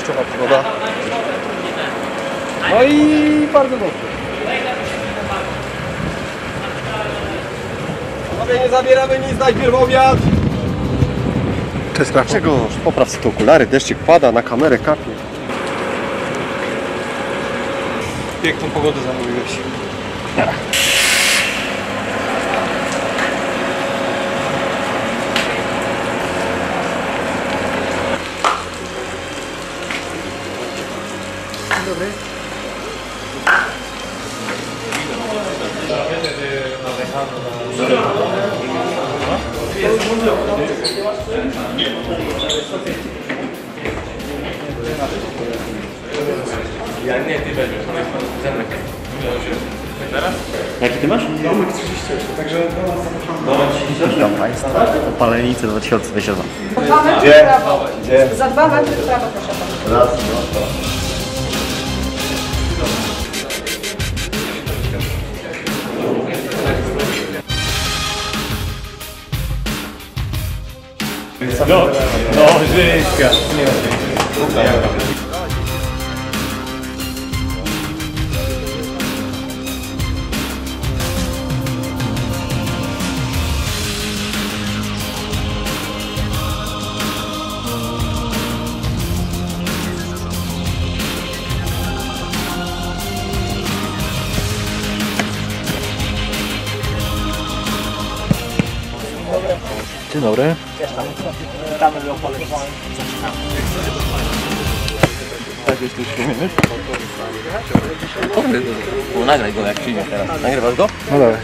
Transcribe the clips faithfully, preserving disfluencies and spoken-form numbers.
deszczowa pogoda. No i bardzo dobrze. Panowie, nie zabieramy nic, najpierw obiad. Cześć, dlaczego? Popraw sobie te okulary, deszczyk pada, na kamerę kapie. Piękną pogodę zamówiłeś. Dzień dobry. Ja nie, ty będziesz. Zamykaj. Jaki ty masz? Domek trzydzieści osiem, także do nas zapraszamy. Domek trzydzieści osiem? Witam Państwa. Opalenicy dwa tysiące dwadzieścia dwa. Dwa metry w prawo. Gdzie? Za dwa metry w prawo, proszę pana. Raz, dwa, dwa. No, no, żyćka. Dzień dobry. Witamy w Opole. Tak, jesteś umiemy? No nagraj go jak przyjdzie teraz. Nagrywasz go? No dobra.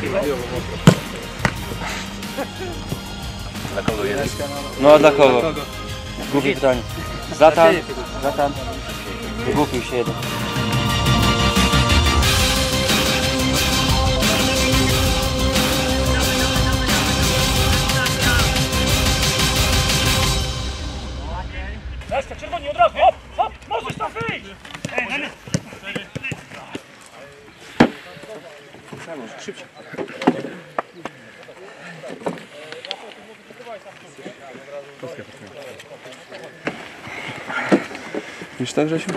Dla kogo jest? No a dla kogo? Głupie pytanie. Zlatan? Zlatan? Głupił się jeden. Laska, czerwoni od razu! Hop, hop, możesz tam wyjść! Ej, na mnie! Szybciej. Wiesz tak, Grzesiu?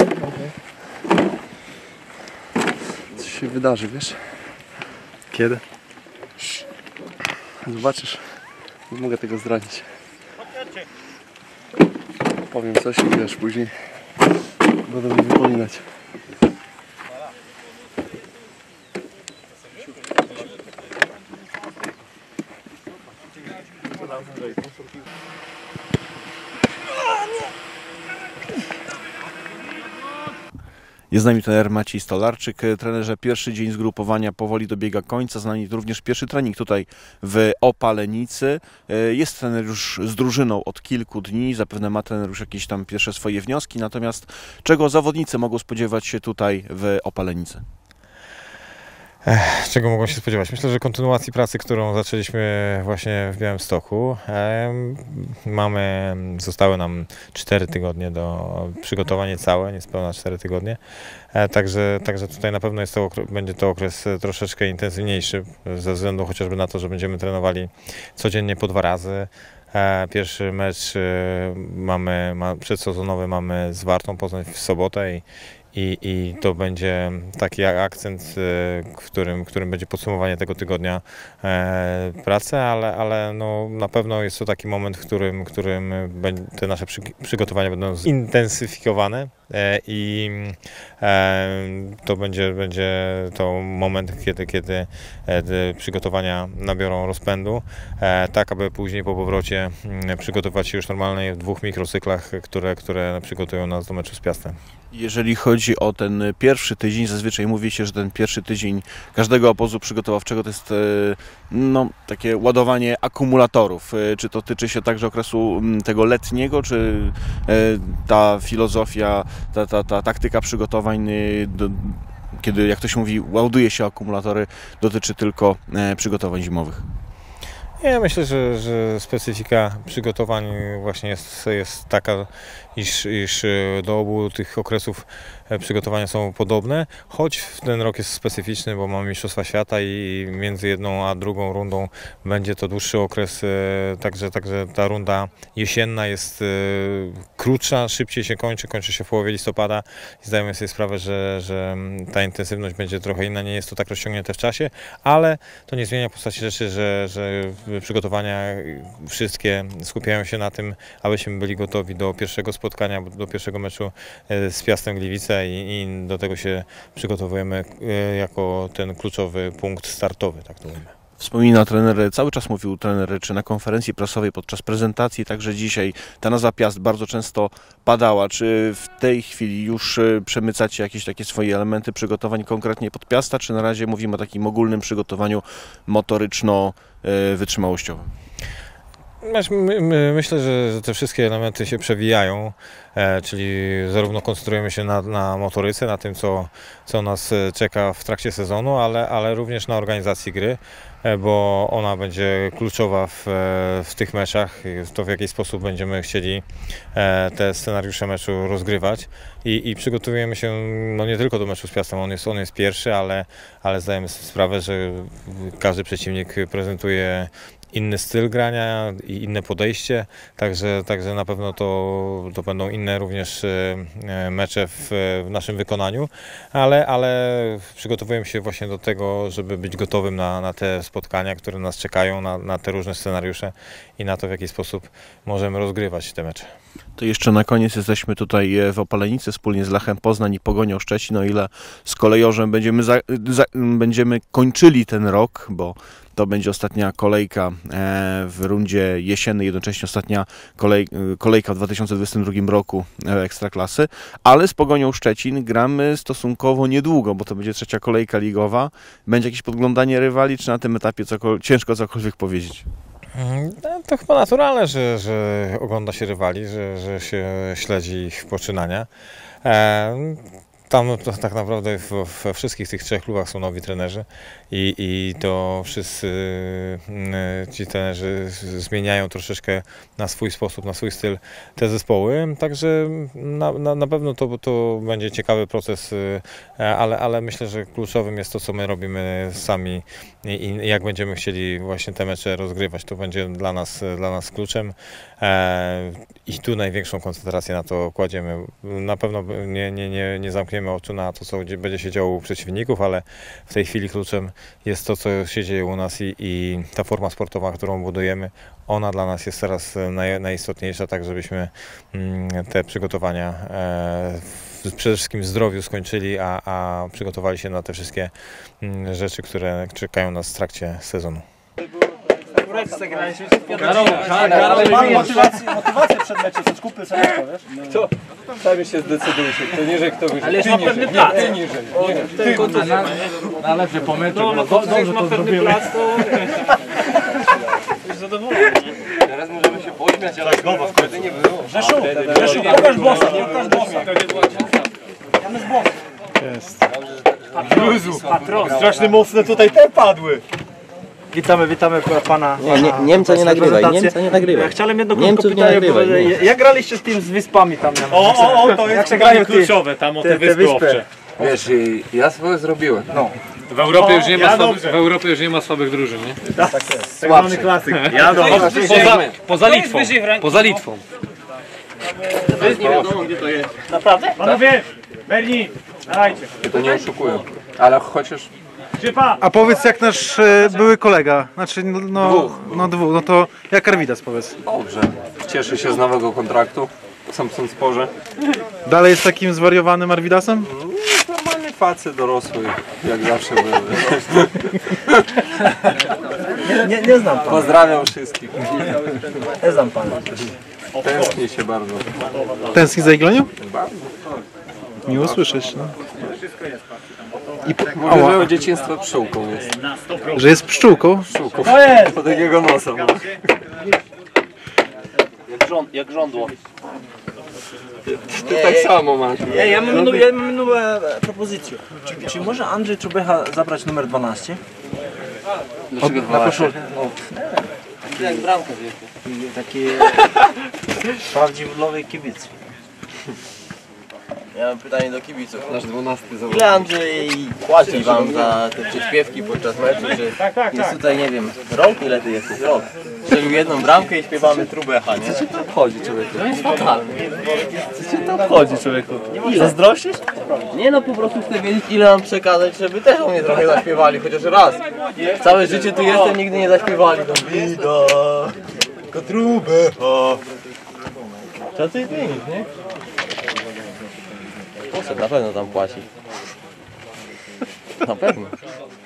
Coś się wydarzy, wiesz? Kiedy? Zobaczysz. Nie mogę tego zdradzić. Powiem coś i wiesz, później będę mi wypominać. Jest z nami trener Maciej Stolarczyk. Trenerze, pierwszy dzień zgrupowania powoli dobiega końca. Z nami również pierwszy trening tutaj w Opalenicy. Jest trener już z drużyną od kilku dni. Zapewne ma trener już jakieś tam pierwsze swoje wnioski. Natomiast czego zawodnicy mogą spodziewać się tutaj w Opalenicy? Ech, czego mogą się spodziewać? Myślę, że kontynuacji pracy, którą zaczęliśmy właśnie w Białymstoku. E, mamy, zostały nam cztery tygodnie do przygotowania całe, niespełna cztery tygodnie. E, także, także tutaj na pewno jest to, będzie to okres troszeczkę intensywniejszy, ze względu chociażby na to, że będziemy trenowali codziennie po dwa razy. E, pierwszy mecz e, mamy, ma, przedsezonowy mamy z Wartą Poznań w sobotę i I, I to będzie taki akcent, w którym, w którym będzie podsumowanie tego tygodnia e, pracy, ale, ale no, na pewno jest to taki moment, w którym, w którym te nasze przy, przygotowania będą zintensyfikowane e, i e, to będzie, będzie to moment, kiedy, kiedy te przygotowania nabiorą rozpędu, e, tak aby później po powrocie m, przygotować się już normalnie w dwóch mikrocyklach, które, które przygotują nas do meczu z Piastem. Jeżeli chodzi o ten pierwszy tydzień, zazwyczaj mówi się, że ten pierwszy tydzień każdego obozu przygotowawczego to jest no, takie ładowanie akumulatorów. Czy to tyczy się także okresu tego letniego, czy ta filozofia, ta, ta, ta taktyka przygotowań, do, kiedy, jak to się mówi, ładuje się akumulatory, dotyczy tylko przygotowań zimowych? Ja myślę, że, że specyfika przygotowań właśnie jest, jest taka, iż, iż do obu tych okresów przygotowania są podobne, choć ten rok jest specyficzny, bo mamy Mistrzostwa Świata i między jedną a drugą rundą będzie to dłuższy okres, także, także ta runda jesienna jest krótsza, szybciej się kończy, kończy się w połowie listopada i zdajemy sobie sprawę, że, że ta intensywność będzie trochę inna, nie jest to tak rozciągnięte w czasie, ale to nie zmienia postaci rzeczy, że, że przygotowania wszystkie skupiają się na tym, abyśmy byli gotowi do pierwszego spotkania, do pierwszego meczu z Piastem Gliwice i, i do tego się przygotowujemy jako ten kluczowy punkt startowy, tak to mówimy. Wspomina trener, cały czas mówił trener, czy na konferencji prasowej, podczas prezentacji, także dzisiaj ta nazwa Piast bardzo często padała. Czy w tej chwili już przemycacie jakieś takie swoje elementy przygotowań konkretnie pod Piasta, czy na razie mówimy o takim ogólnym przygotowaniu motoryczno-wytrzymałościowym? Myślę, że te wszystkie elementy się przewijają, czyli zarówno koncentrujemy się na, na motoryce, na tym, co, co nas czeka w trakcie sezonu, ale, ale również na organizacji gry, bo ona będzie kluczowa w, w tych meczach, to w jaki sposób będziemy chcieli te scenariusze meczu rozgrywać i, i przygotowujemy się no nie tylko do meczu z Piastem, on jest, on jest pierwszy, ale, ale zdajemy sobie sprawę, że każdy przeciwnik prezentuje inny styl grania i inne podejście, także, także na pewno to, to będą inne również mecze w, w naszym wykonaniu, ale, ale przygotowujemy się właśnie do tego, żeby być gotowym na, na te spotkania, które nas czekają, na, na te różne scenariusze i na to, w jaki sposób możemy rozgrywać te mecze. To jeszcze na koniec jesteśmy tutaj w Opalenicy wspólnie z Lechem Poznań i Pogonią Szczecin, o ile z Kolejorzem będziemy, za, za, będziemy kończyli ten rok, bo to będzie ostatnia kolejka w rundzie jesiennej, jednocześnie ostatnia kolej, kolejka w dwa tysiące dwudziestym drugim roku Ekstraklasy, ale z Pogonią Szczecin gramy stosunkowo niedługo, bo to będzie trzecia kolejka ligowa. Będzie jakieś podglądanie rywali, czy na tym etapie cokol- ciężko cokolwiek powiedzieć? To chyba naturalne, że, że ogląda się rywali, że, że się śledzi ich poczynania. E Tam to, tak naprawdę we wszystkich tych trzech klubach są nowi trenerzy i, i to wszyscy ci trenerzy zmieniają troszeczkę na swój sposób, na swój styl te zespoły, także na, na, na pewno to, to będzie ciekawy proces, ale, ale myślę, że kluczowym jest to, co my robimy sami i, i jak będziemy chcieli właśnie te mecze rozgrywać. To będzie dla nas, dla nas kluczem i tu największą koncentrację na to kładziemy. Na pewno nie, nie, nie, nie zamkniemy oczu na to, co będzie się działo u przeciwników, ale w tej chwili kluczem jest to, co się dzieje u nas i, i ta forma sportowa, którą budujemy, ona dla nas jest teraz naj, najistotniejsza, tak żebyśmy te przygotowania e, przede wszystkim w zdrowiu skończyli, a, a przygotowali się na te wszystkie rzeczy, które czekają nas w trakcie sezonu. Mamy motywację, motywację przed meczem, to skupy sobie to, wiesz? Kto? Sami się zdecydujcie, kto niżej, kto wyżej. Ale jest Ty ma niżej, pewny nie, plac. ty niżej. Nie, ty niżej. Na lepsze pomysły. No, no dobrze ma pewny plac, to już zadowolony. Teraz możemy się pośmiać, ale głowa wtedy nie było. Rzeszu, Rzeszu, pokaż bossa, pokaż bossa. Tam jest boss. Jezu, strasznie mocne tutaj te padły. Witamy, witamy pana. Nie, nie, Niemca nie nagrywaj, Niemca nie nagrywaj. Ja chciałem jedno krótko Niemców nie pytanie, nagrywaj, bo, nie. jak graliście z tym z wyspami tam? Na O, o, o, to jak jest się grają te, kluczowe, tam o te, te, te wyspy owcze. wyspy? Wiesz, ja swoje zrobiłem. No. W Europie, już nie ma ja słabych, dobrze. w Europie już nie ma słabych drużyn, nie? Tak jest. Tak zwany klasyk. Ja do Poza, poza Litwą. Poza Litwą. nie wiadomo gdzie to jest. Naprawdę? Panowie, Berni, dajcie. To nie oszukują. Ale chociaż Szypa! A powiedz jak nasz e, były kolega, znaczy no, no Dwóch. no dwóch, no to jak Arvidas powiedz. dobrze. Cieszę się z nowego kontraktu. Sam są sporze. Dalej jest takim zwariowanym Arvidasem? Normalny facet dorosły, jak zawsze był. Nie, nie znam pana, Pozdrawiam wszystkich. nie znam pana. Tęsknię się bardzo. Tęskni za Iglonią? Bardzo. Miło słyszeć, no. I po, Mówię, ała, że od dzieciństwa pszczółką jest. że jest pszczółką? Pszczółką. To takiego nosa ma. Jak, rząd, jak żądło. Ty tak samo masz. Ja, ja mam inną, ja mam inną e, propozycję. Czy, czy może Andrzej Czubecha zabrać numer dwanaście? Dlaczego Na koszulkę. No, Taki jak bramka wielkie. taki prawdziwy kibic. Ja mam pytanie do kibiców. Nasz dwunasty Ile zawodnik. Andrzej płaci wam za te przyśpiewki podczas meczu? Czy jest tutaj, nie wiem, rok? Ile ty jesteś? Rok. Strzelił jedną bramkę i śpiewamy Trubecha, nie? Co cię to obchodzi, człowieku? To jest fatalne. Co cię to obchodzi, człowieku? Zazdrościsz? Nie no, po prostu chcę wiedzieć, ile mam przekazać, żeby też o mnie trochę zaśpiewali, chociaż raz. Całe życie tu jestem, nigdy nie zaśpiewali. To bida, tylko Trubecha. Co ty zmienisz, nie? Poszedł, na pewno tam płaci. Na pewno.